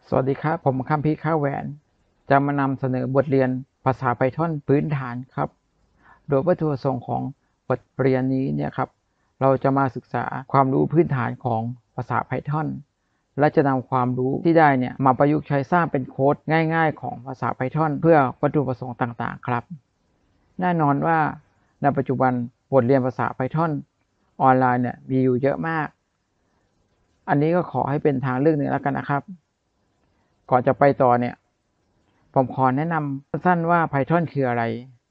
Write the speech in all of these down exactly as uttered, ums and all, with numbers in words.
สวัสดีครับผมคัมพีข้าวแหวนจะมานำเสนอบทเรียนภาษา Python พื้นฐานครับโดยวัตถุประสงค์ของบทเรียนนี้เนี่ยครับเราจะมาศึกษาความรู้พื้นฐานของภาษา Python และจะนำความรู้ที่ได้เนี่ยมาประยุกต์ใช้สร้างเป็นโค้ดง่ายๆของภาษา Python เพื่อวัตถุประสงค์ต่างๆครับแน่นอนว่าในปัจจุบันบทเรียนภาษา Python ออนไลน์เนี่ยมีอยู่เยอะมากอันนี้ก็ขอให้เป็นทางเลือกหนึ่งแล้วกันนะครับก่อนจะไปต่อเนี่ยผมขอแนะนำสั้นๆว่า Python คืออะไร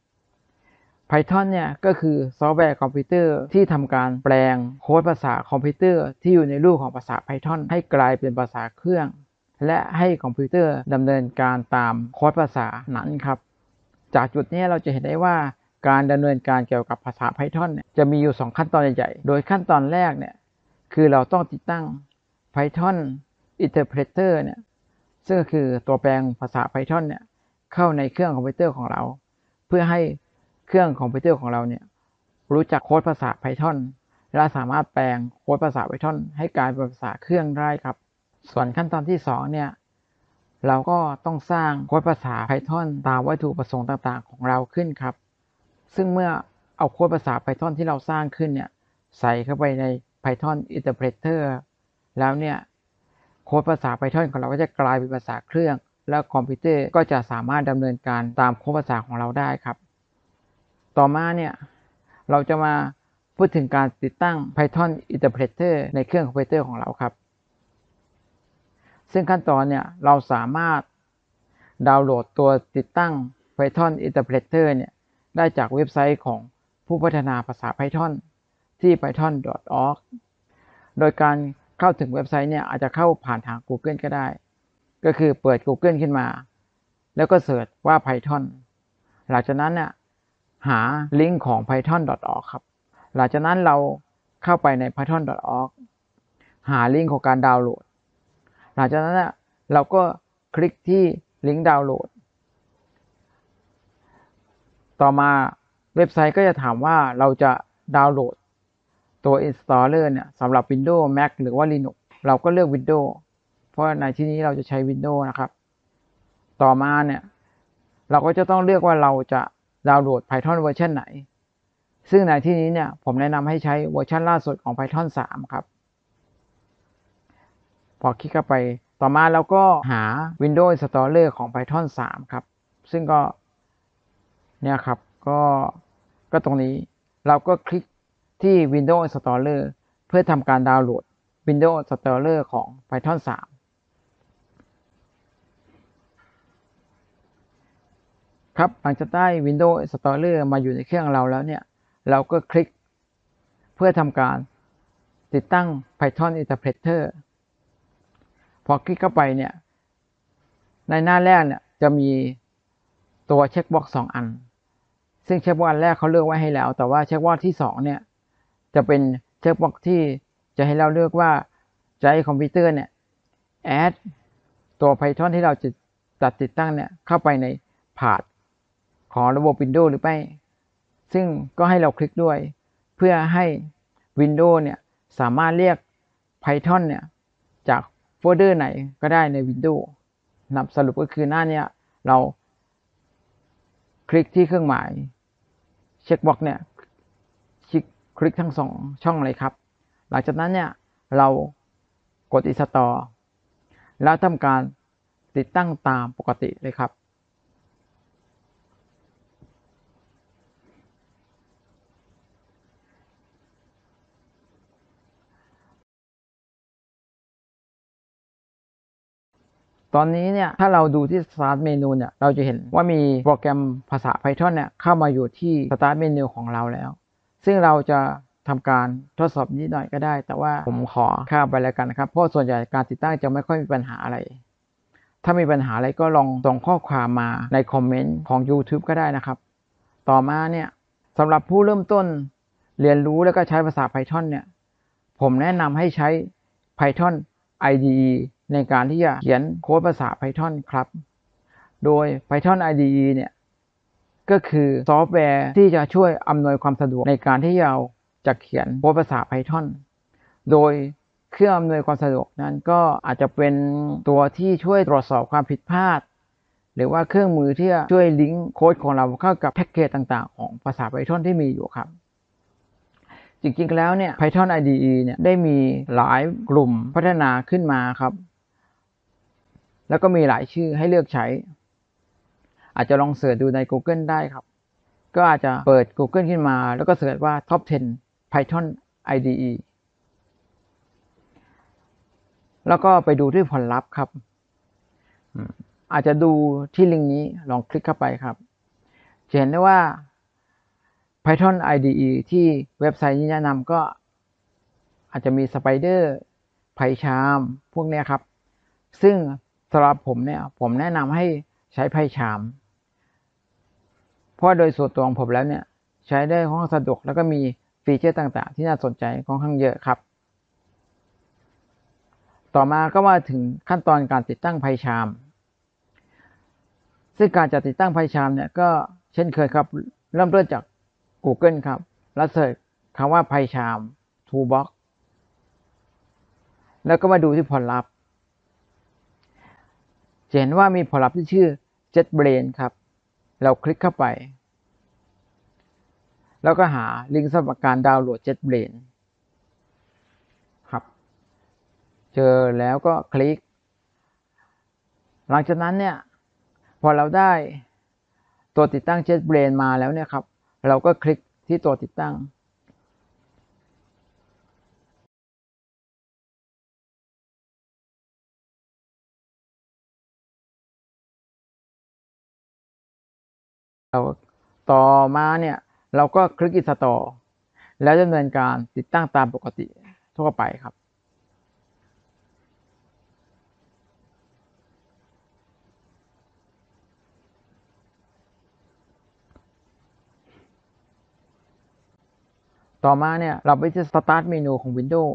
Python เนี่ยก็คือซอฟต์แวร์คอมพิวเตอร์ที่ทำการแปลงโค้ดภาษาคอมพิวเตอร์ที่อยู่ในรูปของภาษา Python ให้กลายเป็นภาษาเครื่องและให้คอมพิวเตอร์ดำเนินการตามโค้ดภาษานั้นครับจากจุดนี้เราจะเห็นได้ว่าการดำเนินการเกี่ยวกับภาษา Python เนี่ยจะมีอยู่สองขั้นตอนใหญ่ๆโดยขั้นตอนแรกเนี่ยคือเราต้องติดตั้ง Python Interpreter เนี่ยซึ่งก็คือตัวแปลงภาษา Python เนี่ยเข้าในเครื่องคอมพิวเตอร์ของเราเพื่อให้เครื่องคอมพิวเตอร์ของเราเนี่ยรู้จักโค้ดภาษา Python และสามารถแปลงโค้ดภาษา Python ให้กลายเป็นภาษาเครื่องได้ครับส่วนขั้นตอนที่สองเนี่ยเราก็ต้องสร้างโค้ดภาษา Python ตามวัตถุประสงค์ต่างๆของเราขึ้นครับซึ่งเมื่อเอาโค้ดภาษา Python ที่เราสร้างขึ้นเนี่ยใส่เข้าไปใน Python Interpreter แล้วเนี่ยโค้ดภาษา Python ของเราก็จะกลายเป็นภาษาเครื่องแล้วคอมพิวเตอร์ก็จะสามารถดำเนินการตามโค้ดภาษาของเราได้ครับต่อมาเนี่ยเราจะมาพูดถึงการติดตั้ง Python Interpreter ในเครื่องคอมพิวเตอร์ของเราครับซึ่งขั้นตอนเนี่ยเราสามารถดาวน์โหลดตัวติดตั้ง Python Interpreter เนี่ยได้จากเว็บไซต์ของผู้พัฒนาภาษา Python ที่ ไพทอน ดอท ออร์ก โดยการเข้าถึงเว็บไซต์เนี่ยอาจจะเข้าผ่านทาง Google ก็ได้ก็คือเปิด Google ขึ้นมาแล้วก็เสิร์ชว่า Python หลังจากนั้นเนี่ยหาลิงก์ของ ไพทอน ดอท ออร์ก ครับหลังจากนั้นเราเข้าไปใน ไพทอน ดอท ออร์ก หาลิงก์ของการดาวน์โหลดหลังจากนั้นเนี่ยเราก็คลิกที่ลิงก์ดาวน์โหลดต่อมาเว็บไซต์ก็จะถามว่าเราจะดาวน์โหลดตัว installer เนี่ยสำหรับ Windows Mac หรือว่า Linux เราก็เลือก Windows เพราะในที่นี้เราจะใช้ Windows นะครับต่อมาเนี่ยเราก็จะต้องเลือกว่าเราจะดาวน์โหลด Python เวอร์ชันไหนซึ่งในที่นี้เนี่ยผมแนะนำให้ใช้เวอร์ชันล่าสุดของ Python สามครับพอคลิกเข้าไปต่อมาเราก็หา Windows Installer ของ Python สามครับซึ่งก็เนี่ยครับก็ก็ตรงนี้เราก็คลิกที่ Windows Installer เพื่อทำการดาวน์โหลด Windows Installer ของ Python สามครับหลังจากได้ Windows Installer มาอยู่ในเครื่องเราแล้วเนี่ยเราก็คลิกเพื่อทำการติดตั้ง Python Interpreter พอคลิกเข้าไปเนี่ยในหน้าแรกเนี่ยจะมีตัวเช็คบ็อกซ์สองอันซึ่งเช็คบ็อกซ์อันแรกเขาเลือกไว้ให้แล้วแต่ว่าเช็คบ็อกซ์ที่สองเนี่ยจะเป็นเช็คบ็อกซ์ที่จะให้เราเลือกว่าจะให้คอมพิวเตอร์เนี่ยแอดตัว Python ที่เราจะจัดติดตั้งเนี่ยเข้าไปในพาธของระบบ Windows หรือไม่ซึ่งก็ให้เราคลิกด้วยเพื่อให้ Windows เนี่ยสามารถเรียก Python เนี่ยจากโฟลเดอร์ไหนก็ได้ใน Windows นับสรุปก็คือหน้าเนี้ยเราคลิกที่เครื่องหมายเช็คบ็อกซ์เนี่ยคลิกคลิกทั้งสองช่องเลยครับหลังจากนั้นเนี่ยเรากด Install แล้วทำการติดตั้งตามปกติเลยครับตอนนี้เนี่ยถ้าเราดูที่ Start Menu เนี่ยเราจะเห็นว่ามีโปรแกรมภาษา Python เนี่ยเข้ามาอยู่ที่ Start Menu ของเราแล้วซึ่งเราจะทำการทดสอบนิดหน่อยก็ได้แต่ว่าผมขอข้ามไปแล้วกันนะครับเพราะส่วนใหญ่การติดตั้งจะไม่ค่อยมีปัญหาอะไรถ้ามีปัญหาอะไรก็ลองส่งข้อความมาในคอมเมนต์ของ YouTube ก็ได้นะครับต่อมาเนี่ยสำหรับผู้เริ่มต้นเรียนรู้แล้วก็ใช้ภาษา Python เนี่ยผมแนะนำให้ใช้ Python ไอ ดี อี ในการที่จะเขียนโค้ดภาษา Python ครับโดย Python ไอ ดี อี เนี่ยก็คือซอฟต์แวร์ที่จะช่วยอำนวยความสะดวกในการที่เราจะเขียนโค้ดภาษา Python โดยเคเครื่องอำนวยความสะดวกนั้นก็อาจจะเป็นตัวที่ช่วยตรวจสอบความผิดพลาดหรือว่าเครื่องมือที่จะช่วยลิงก์โค้ดของเราเข้ากับแพ็กเกจต่างๆของภาษา Python ที่มีอยู่ครับจริงๆแล้วเนี่ย Python ไอ ดี อี เนี่ยได้มีหลายกลุ่มพัฒนาขึ้นมาครับแล้วก็มีหลายชื่อให้เลือกใช้อาจจะลองเสิร์ชดูใน Google ได้ครับก็อาจจะเปิด Google ขึ้นมาแล้วก็เสิร์ชว่า Top สิบ Python ไอ ดี อี แล้วก็ไปดูที่ผลลัพธ์ครับอาจจะดูที่ลิงก์นี้ลองคลิกเข้าไปครับจะเห็นได้ว่า Python ไอ ดี อี ที่เว็บไซต์นี้แนะนำก็อาจจะมี Spider PyCharm พวกนี้ครับซึ่งสำหรับผมเนี่ยผมแนะนำให้ใช้ PyCharm เพราะโดยส่วนตัวของผมแล้วเนี่ยใช้ได้ค่อนข้างสะดวกแล้วก็มีฟีเจอร์ต่างๆที่น่าสนใจค่อนข้างเยอะครับต่อมาก็มาถึงขั้นตอนการติดตั้ง PyCharm ซึ่งการจะติดตั้ง PyCharm เนี่ยก็เช่นเคยครับเริ่มต้นจาก Google ครับแล้วเสิร์ชคำว่า PyCharm Toolbox แล้วก็มาดูที่ผลลัพธ์จะเห็นว่ามีผลลัพธ์ที่ชื่อ JetBrains ครับเราคลิกเข้าไปแล้วก็หาลิงก์สำหรับการดาวน์โหลด JetBrains ครับเจอแล้วก็คลิกหลังจากนั้นเนี่ยพอเราได้ตัวติดตั้ง JetBrains มาแล้วเนี่ยครับเราก็คลิกที่ตัวติดตั้งเราต่อมาเนี่ยเราก็คลิก Install แล้วดำเนินการติดตั้งตามปกติทั่วไปครับต่อมาเนี่ยเราไปที่ Start เมนูของ Windows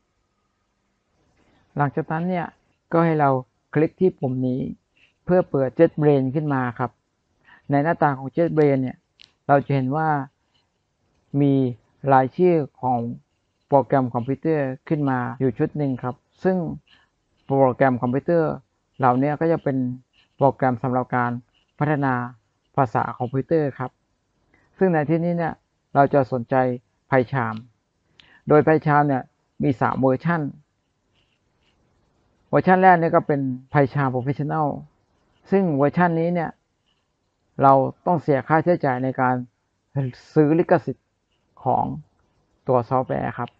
หลังจากนั้นเนี่ยก็ให้เราคลิกที่ปุ่มนี้เพื่อเปิด JetBrains ขึ้นมาครับในหน้าต่างของ JetBrains เนี่ยเราจะเห็นว่ามีรายชื่อของโปรแกรมคอมพิวเตอร์ขึ้นมาอยู่ชุดหนึ่งครับซึ่งโปรแกรมคอมพิวเตอร์เหล่านี้ก็จะเป็นโปรแกรมสำหรับการพัฒนาภาษาคอมพิวเตอร์ครับซึ่งในที่นี้เนี่ยเราจะสนใจ PyCharm โดย PyCharm เนี่ยมีสามเวอร์ชันเวอร์ชันแรกเนี่ยก็เป็น PyCharm Professional ซึ่งเวอร์ชันนี้เนี่ยเราต้องเสียค่าใช้จ่ายในการซื้อลิขสิทธิ์ของตัวซอฟต์แวร์ครับ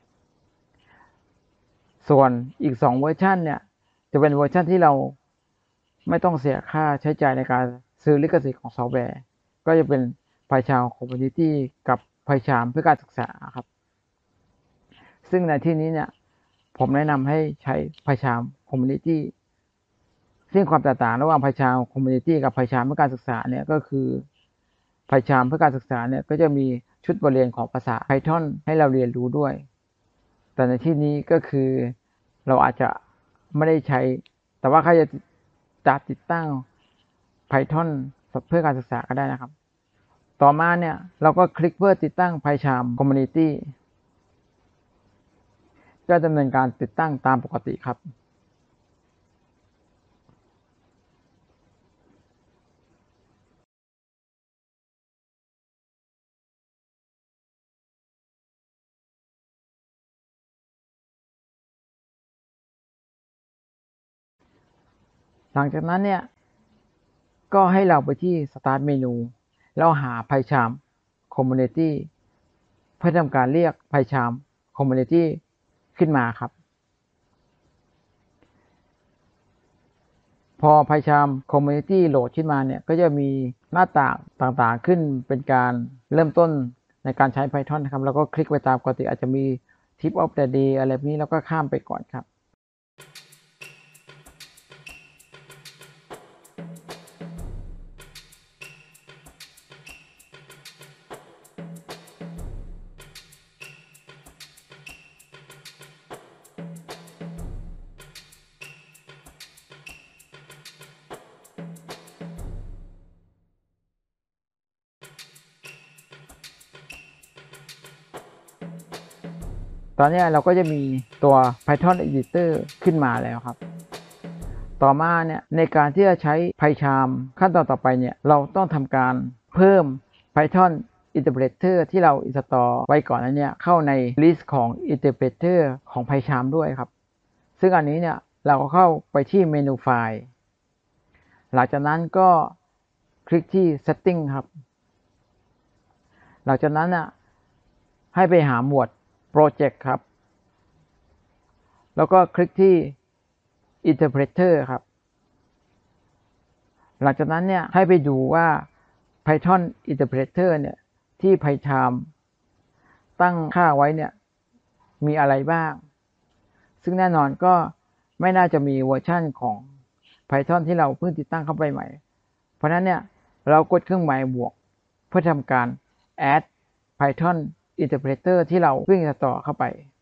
ส่วนอีกสองเวอร์ชันเนี่ยจะเป็นเวอร์ชันที่เราไม่ต้องเสียค่าใช้จ่ายในการซื้อลิขสิทธิ์ของซอฟต์แวร์ก็จะเป็น PyCharm Community กับ PyCharm เพื่อการศึกษาครับซึ่งในที่นี้เนี่ยผมแนะนำให้ใช้ PyCharm Community ซึ่งความแตกต่างระหว่าง PyCharm Community กับ PyCharm เพื่อการศึกษาเนี่ยก็คือ PyCharm เพื่อการศึกษาเนี่ยก็จะมีชุดบทเรียนของภาษา Python ให้เราเรียนรู้ด้วยแต่ในที่นี้ก็คือเราอาจจะไม่ได้ใช้แต่ว่าใครจะจะติดตั้ง Python เพื่อการศึกษาก็ได้นะครับต่อมาเนี่ยเราก็คลิกเพื่อติดตั้ง PyCharm Community ก็ดำเนินการติดตั้งตามปกติครับหลังจากนั้นเนี่ยก็ให้เราไปที่ Start เมนูแล้วหา PyCharm Community เพื่อทำการเรียก PyCharm Community ขึ้นมาครับพอ PyCharm Community โหลดขึ้นมาเนี่ยก็จะมีหน้าต่างต่างๆขึ้นเป็นการเริ่มต้นในการใช้ Python นะครับแล้วก็คลิกไปตามปกติอาจจะมี Tip of the day อะไรแบบนี้แล้วก็ข้ามไปก่อนครับตอนนี้เราก็จะมีตัว Python Editor ขึ้นมาแล้วครับต่อมาเนี่ยในการที่จะใช้ PyCharm ขั้นตอนต่อไปเนี่ยเราต้องทำการเพิ่ม Python Interpreter ที่เรา install ไว้ก่อนนั้นเนี่ยเข้าใน list ของ Interpreter ของ PyCharm ด้วยครับซึ่งอันนี้เนี่ยเราก็เข้าไปที่เมนูไฟล์หลังจากนั้นก็คลิกที่ setting ครับหลังจากนั้นน่ะให้ไปหาหมวด project ครับแล้วก็คลิกที่ interpreter ครับหลังจากนั้นเนี่ยให้ไปดูว่า Python interpreter เนี่ยที่ PyCharm ตั้งค่าไว้เนี่ยมีอะไรบ้างซึ่งแน่นอนก็ไม่น่าจะมีเวอร์ชั่นของ Python ที่เราเพิ่งติดตั้งเข้าไปใหม่เพราะนั้นเนี่ยเรากดเครื่องหมายบวกเพื่อทำการ add Python interpreter ที่เราเพิ่งจะต่อเข้าไป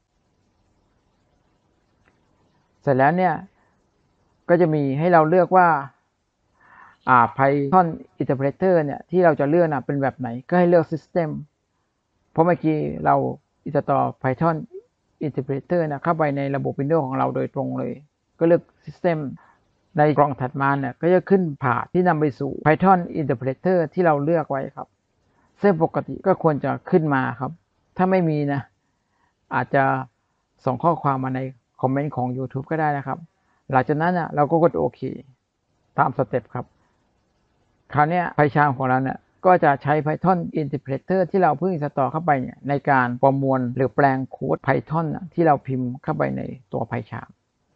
เสร็จแล้วเนี่ยก็จะมีให้เราเลือกว่าอ่า Python interpreter เนี่ยที่เราจะเลือกนะเป็นแบบไหนก็ให้เลือก system เพราะเมื่อกี้เรา install Python interpreter นะเข้าไปในระบบ Windows ของเราโดยตรงเลยก็เลือก system ในกล่องถัดมาเนี่ยก็จะขึ้นผ่าที่นำไปสู่ Python interpreter ที่เราเลือกไว้ครับซึ่งปกติก็ควรจะขึ้นมาครับถ้าไม่มีนะอาจจะส่งข้อความมาในคอมเมนต์ของ YouTube ก็ได้นะครับหลังจากนั้นนะเราก็กดโอเคตามสเต็ปครับคราวนี้ PyCharm ของเราเนี่ยก็จะใช้ Python interpreter ที่เราเพิ่งสตอเข้าไปเนี่ยในการประมวลหรือแปลงโค้ด Python ที่เราพิมพ์เข้าไปในตัว PyCharm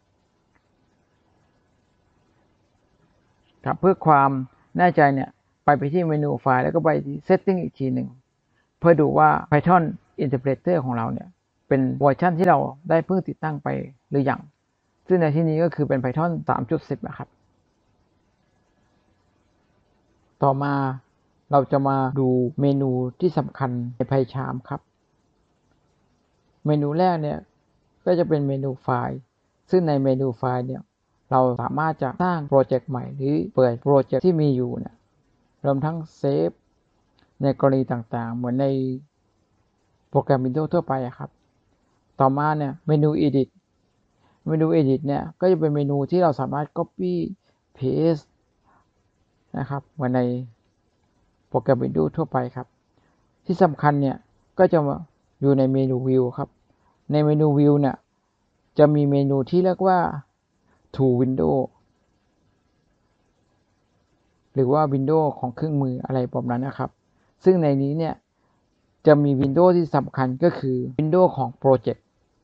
ครับเพื่อความแน่ใจเนี่ยไปไปที่เมนูไฟล์แล้วก็ไปที่ setting อีกทีหนึ่งเพื่อดูว่า Python interpreter ของเราเนี่ยเป็นเวอร์ชันที่เราได้เพิ่งติดตั้งไปหรือยังซึ่งในที่นี้ก็คือเป็น Python สามจุดสิบ นะครับต่อมาเราจะมาดูเมนูที่สำคัญใน PyCharm ครับเมนูแรกเนี่ยก็จะเป็นเมนูไฟล์ซึ่งในเมนูไฟล์เนี่ยเราสามารถจะสร้างโปรเจกต์ใหม่หรือเปิดโปรเจกต์ที่มีอยู่เนี่ยรวมทั้งเซฟในกรณีต่างๆเหมือนในโปรแกรม Windows ทั่วไปครับต่อมาเนี่ยเมนู Edit เมนู Edit เนี่ยก็จะเป็นเมนูที่เราสามารถ Copy Paste นะครับเหมือนในโปรแกรม Windows ทั่วไปครับที่สำคัญเนี่ยก็จะอยู่ในเมนู View ครับในเมนู View เนี่ยจะมีเมนูที่เรียกว่า To Window หรือว่า Window ของเครื่องมืออะไรประมาณนั้นนะครับซึ่งในนี้เนี่ยจะมี Windows ที่สำคัญก็คือ Windows ของ Project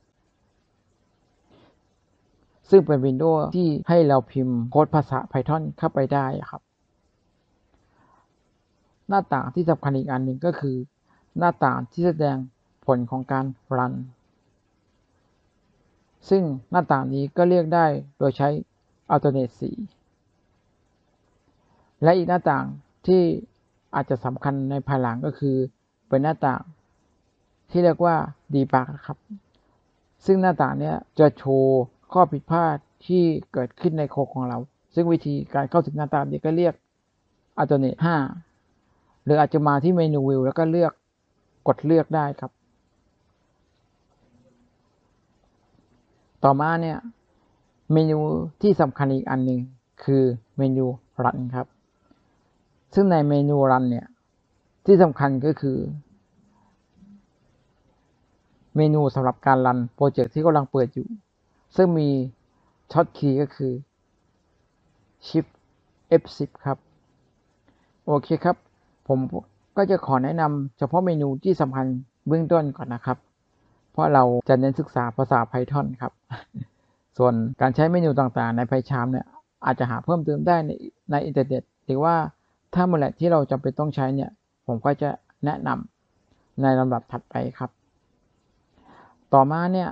ซึ่งเป็น Windows ที่ให้เราพิมพ์โค้ดภาษา Python เข้าไปได้ครับหน้าต่างที่สำคัญอีกอันหนึ่งก็คือหน้าต่างที่แสดงผลของการรันซึ่งหน้าต่างนี้ก็เรียกได้โดยใช้ alternate สีและอีกหน้าต่างที่อาจจะสำคัญในภายหลังก็คือเป็นหน้าต่างที่เรียกว่า debug ครับซึ่งหน้าต่างนี้จะโชว์ข้อผิดพลาดที่เกิดขึ้นในโค้ดของเราซึ่งวิธีการเข้าถึงหน้าต่างนี้ก็เรียก alternate ห้าหรืออาจจะมาที่เมนู View แล้วก็เลือกกดเลือกได้ครับต่อมาเนี่ยเมนูที่สำคัญอีกอันหนึ่งคือเมนู Run ครับซึ่งในเมนู Run เนี่ยที่สำคัญก็คือเมนูสำหรับการรันโปรเจกต์ที่กำลังเปิดอยู่ซึ่งมีช็อตคีย์ก็คือ Shift เอฟ สิบ ครับโอเคครับผมก็จะขอแนะนำเฉพาะเมนูที่สำคัญเบื้องต้นก่อนนะครับเพราะเราจะเน้นศึกษาภาษา Python ครับส่วนการใช้เมนูต่างๆใน PyCharm เนี่ยอาจจะหาเพิ่มเติมได้ในในอินเทอร์เน็ตหรือว่าถ้าเมื่อไหร่ที่เราจำเป็นต้องใช้เนี่ยผมก็จะแนะนำในลำดับถัดไปครับต่อมาเนี่ย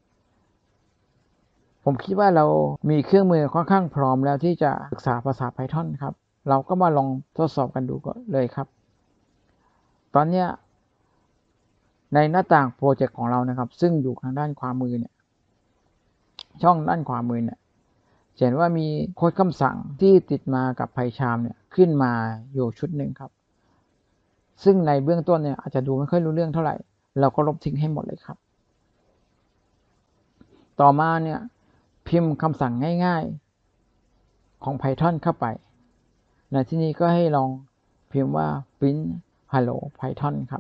ผมคิดว่าเรามีเครื่องมือค่อนข้างพร้อมแล้วที่จะศึกษาภาษา Python ครับเราก็มาลองทดสอบกันดูก็เลยครับตอนนี้ในหน้าต่างโปรเจกต์ของเรานะครับซึ่งอยู่ทางด้านขวามือเนี่ยช่องด้านขวามือเนี่ยเห็นว่ามีโค้ดคำสั่งที่ติดมากับ PyCharm เนี่ยขึ้นมาอยู่ชุดหนึ่งครับซึ่งในเบื้องต้นเนี่ยอาจจะดูไม่ค่อยรู้เรื่องเท่าไหร่เราก็ลบทิ้งให้หมดเลยครับต่อมาเนี่ยพิมพ์คำสั่งง่ายๆของ Python เข้าไปในที่นี้ก็ให้ลองพิมพ์ว่า print hello python ครับ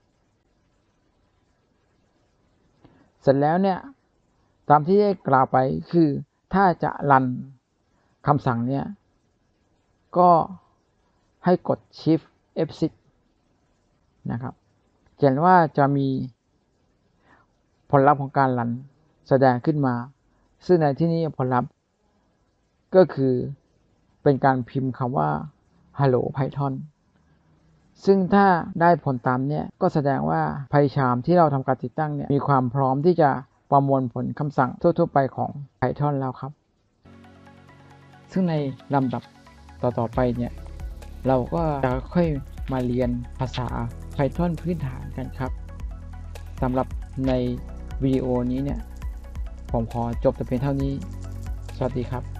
เสร็จแล้วเนี่ยตามที่ได้กล่าวไปคือถ้าจะรันคำสั่งเนี่ยก็ให้กด Shift เอฟ ซิกซ์ นะครับจะเห็นว่าจะมีผลลัพธ์ของการรันแสดงขึ้นมาซึ่งในที่นี้ผลลัพธ์ก็คือเป็นการพิมพ์คำว่า hello python ซึ่งถ้าได้ผลตามเนี่ยก็แสดงว่า PyCharm ที่เราทำการติดตั้งเนี่ยมีความพร้อมที่จะประมวลผลคำสั่งทั่วๆไปของ Python แล้วครับซึ่งในลำดับต่อๆไปเนี่ยเราก็จะค่อยมาเรียนภาษา Python พื้นฐานกันครับสำหรับในวิดีโอนี้เนี่ยผมขอจบแต่เพียงเท่านี้สวัสดีครับ